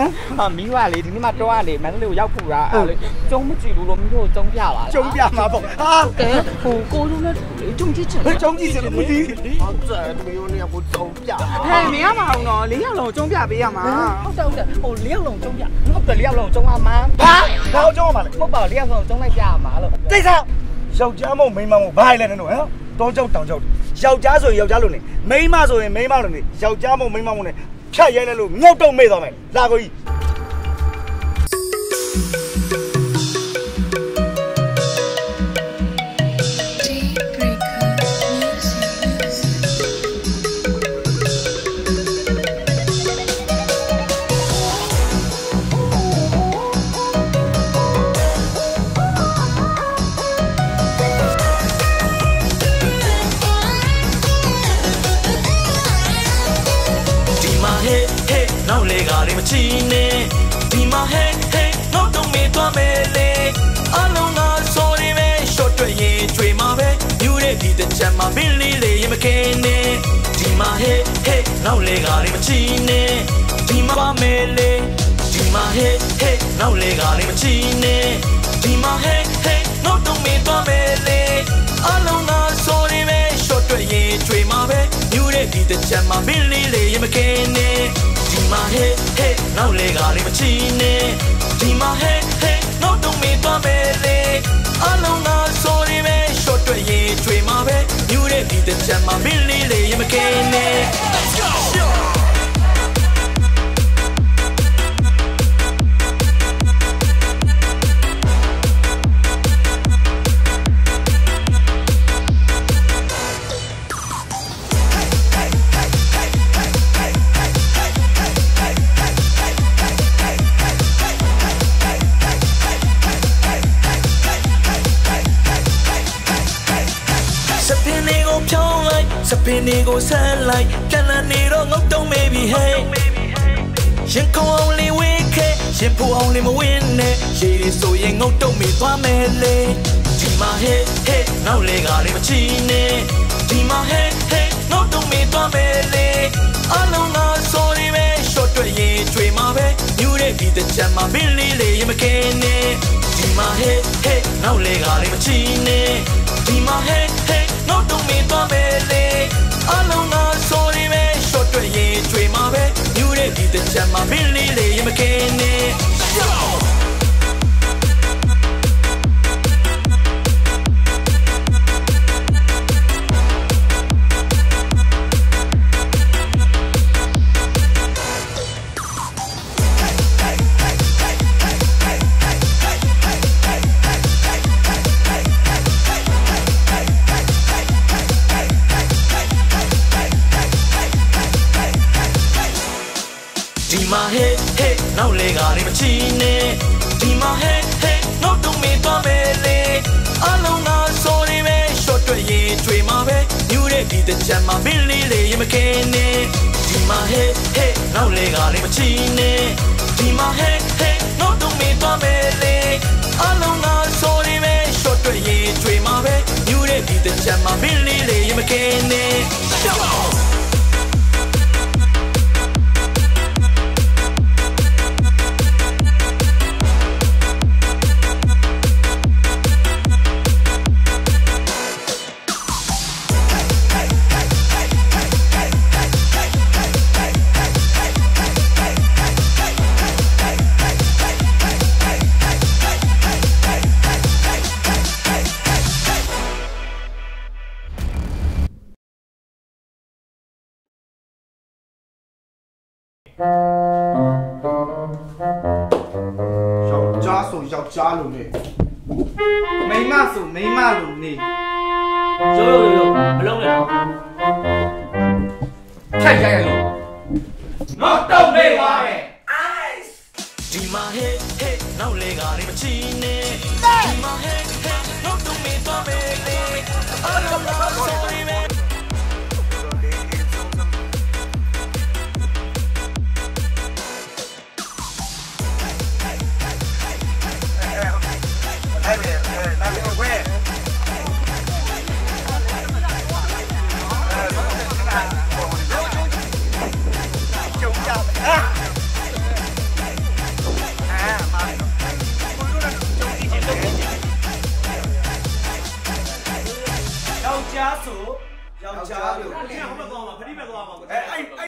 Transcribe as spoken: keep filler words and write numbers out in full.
ဟာမီးကလေဒီနေ့မှတော့ကလေမန္တလေးကိုရောက်ဖို့လားအဲ့လေကျုံမကြည့်ဘူးလို့မင်းတို့ကျုံပြပါလားကျုံပြမှာပေါ့ဟာကဲဟိုကိုလုံးနဲ့လေကျုံကြည့်ချင်ကျုံကြည့်စလို့မသိဟုတ်တယ်တမျိုးနဲ့ကိုကျုံပြဟဲ့မင်းရမအောင်တော့လေးယောက်လုံးကျုံပြပေးရမှာဟုတ်တယ်ဟုတ်တယ်ဟိုလေးယောက်လုံးကျုံပြဟုတ်တယ်လေးယောက်လုံးကျုံရမှာဟာဘာကျုံရမှာလဲဟုတ်ပါလေးယောက်လုံးကျုံလိုက်ပြရမှာလို့တိတ်ဆောက်ယောက်ျားမို့မိန်းမမို့ဘာလဲနဲ့တော့ဟမ်တောင်းကြောက်တောင်းကြောက်ယောက်ျားဆိုရင်ယောက်ျားလို့နေမိန်းမဆိုရင်မိန်းမလို့နေယောက်ျားမို့မိန်းမမို့နေဖြတ်ရဲလဲလို့ငုတ်တုံမေ့သွားမယ်လာကိုကြီးနောက်လေကလေးမချီနဲ့ဒီမှာဟဲဟဲငေါတော့မေးသွားမယ်လေအလုံးကစော်ရီပဲရှော့တွေ့ရင်ကျွေမှာပဲယူတဲ့ဒီတဲ့ချက်မှာဘင်းလေးလေးရင်မကင်းနဲ့ဒီမှာဟဲဟဲနောက်လေကလေးမချီနဲ့ဒီမှာပါမယ်လေဒီမှာဟဲဟဲနောက်လေကလေးမချီနဲ့ဒီမှာဟဲဟဲငေါတော့မေးသွားမယ်လေအလုံးကစော်ရီပဲရှော့တွေ့ရင်ကျွေမှာပဲယူတဲ့ဒီတဲ့ချက်မှာဘင်းလေးလေးရင်မကင်းနဲ့ဒီမှာဟဲဟဲနောက်လေကလေးမချီနဲ့ဒီမှာဟဲဟဲနောက်တော့မေးသွားမယ်လေအလုံးကစော်ရီပဲရှော့တွေ့ရင်ကျွေမှာပဲယူတဲ့ဒီတဲ့ချက်မှာဘင်းလေးလေးရင်မကင်းနဲ့ Let's goစပင်းတွေကိုဆန်းလိုက်ပြန်လာနေတော့ငုတ်တုံး baby hey ရင်ခုံအောင်လေးဝေးခဲရင်ဖူအောင်လေးမဝင်းနဲ့ရေရီဆိုရင်ငုတ်တုံးမိသွားမယ်လေဒီမှာ hey hey နောက်လေကလေးမချီနဲ့ဒီမှာ hey hey ငုတ်တုံးမိသွားမယ်လေအလုံးကစော်ရီပဲရှော့တွေ့ရင်ကျွေမှာပဲယူတဲ့ဒီတဲ့ချက်မှာဘင်းလေးလေးရင်မကင်းနဲ့ဒီမှာ hey hey နောက်လေကလေးမချီနဲ့ဒီမှာ hey hey ငုတ်တုံးမိသွားမယ်လေအလုံးကစော်ရီပဲရှော့တွေ့ရင်ကျွေမှာပဲယူတဲ့ဒီတဲ့ချက်မှာဘင်းလေးလေးရင်မကင်းနဲ့ဒီမှာဟဲဟဲနောက်လေကလေးမချီနဲ့ဒီမှာဟဲဟဲနောက်တော့မေးသွားမယ်လေအလုံးကစော်ရီပဲရှော့တွေ့ရင်ကျွေမှာပဲယူတဲ့ဒီတဲ့ချက်မှာဘင်းလေးလေးရင်မကင်းနဲ့ဒီမှာဟဲဟဲနောက်လေကလေးမချီနဲ့ဒီမှာဟဲဟဲနောက်တော့မေးသွားမယ်လေအလုံးကစော်ရီပဲရှော့တွေ့ရင်ကျွေမှာပဲယူတဲ့ဒီတဲ့ချက်မှာဘင်းလေးလေးရင်မကင်းနဲ့ယောက်ျားဆိုယောက်ျားလို့နေမိန်းမဆိုမိန်းမလို့နေရိုးရိုးရိုးမလုံးနဲ့တော့ဖြတ်ရိုက်ရလို့တော့တုံးနေပါရဲ့ ice ဒီမှာဟဲဟဲနောက်လေကလေးမချီနဲ့ဒီမှာဟဲဟဲနောက်တော့မေးသွားမယ်လေအလုံးကစော်ရီပဲ Hãy subscribe cho kênh Ghiền Mì Gõ để không bỏ lỡ ယောက်ျားဆိုယောက်ျားလို့ဟိုမှာသွားမှာဖတိမဲ့သွားမှာအဲအဲ့